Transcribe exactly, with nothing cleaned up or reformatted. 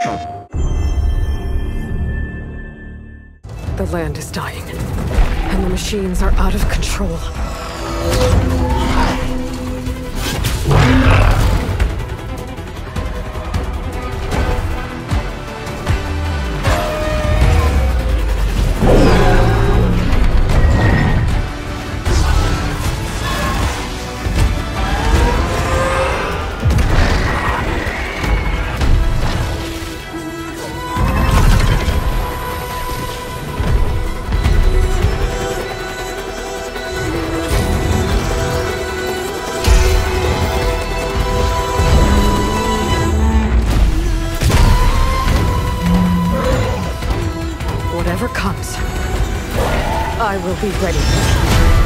The land is dying, and the machines are out of control. Whatever comes, I will be ready.